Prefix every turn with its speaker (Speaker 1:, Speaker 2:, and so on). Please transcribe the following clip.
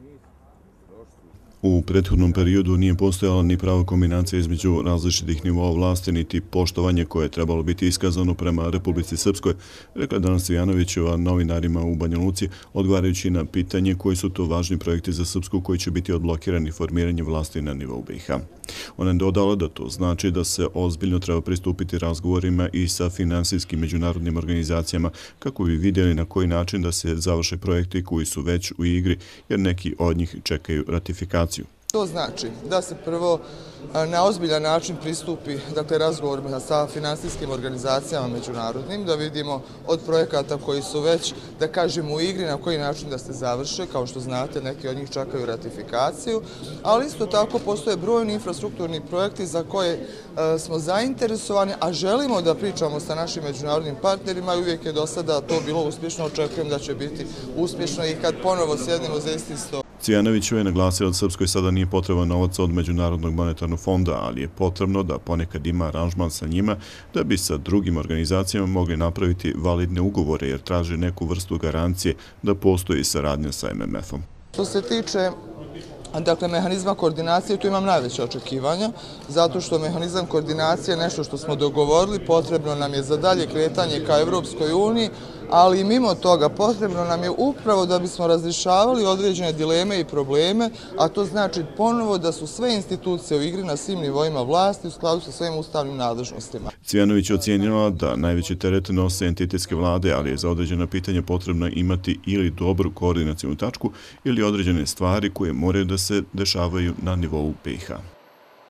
Speaker 1: U prethodnom periodu nije postojala ni prava kombinacija između različitih nivoa vlasti, niti poštovanje koje je trebalo biti iskazano prema Republici Srpskoj, rekla je danas Cvijanovićeva novinarima u Banja Luci, odgovarajući na pitanje koji su to važni projekti za Srpsku koji će biti odblokirani formiranjem vlasti na nivou BiH. Ona je dodala da to znači da se ozbiljno treba pristupiti razgovorima i sa finansijskim međunarodnim organizacijama kako bi vidjeli na koji način da se završe projekti koji su već u igri, jer neki od njih čekaju ratifikaciju.
Speaker 2: To znači da se prvo na ozbiljan način pristupi razgovorima sa finansijskim organizacijama međunarodnim, da vidimo od projekata koji su već, da kažemo, u igri, na koji način da se završe. Kao što znate, neki od njih čekaju ratifikaciju, ali isto tako postoje brojni infrastrukturni projekti za koje smo zainteresovani, a želimo da pričamo sa našim međunarodnim partnerima i uvijek je do sada to bilo uspješno. Očekujem da će biti uspješno i kad ponovo sjednemo za isti sto.
Speaker 1: Cvijanovićeva je naglasila da Srpskoj sada nije potreban novac od Međunarodnog monetarnog fonda, ali je potrebno da ponekad ima aranžman sa njima da bi sa drugim organizacijama mogli napraviti validne ugovore jer traže neku vrstu garancije da postoji saradnja sa MMF-om.
Speaker 2: Što se tiče mehanizma koordinacije, tu imam najveće očekivanja, zato što mehanizam koordinacije je nešto što smo dogovorili, potrebno nam je za dalje kretanje ka Evropskoj uniji, ali i mimo toga potrebno nam je upravo da bismo razrješavali određene dileme i probleme, a to znači ponovo da su sve institucije u igri na svim nivoima vlasti u skladu sa svojim ustavnim nadležnostima.
Speaker 1: Cvijanović je ocijenila da najveći teret nose entitetske vlade, ali je za određena pitanja potrebno imati ili dobru koordinacijnu tačku ili određene stvari koje moraju da se dešavaju na nivou BiH.